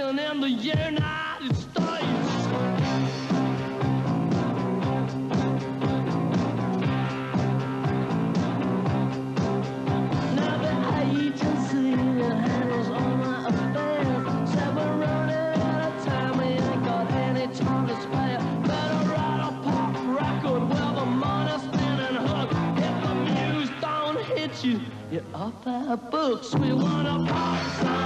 production in the United States. Now the agency that handles all my affairs said we're running out of time, we ain't got any time to spare. Better write a pop record with a money spinning hook. If the muse don't hit you, you're off our books. We want a pop song.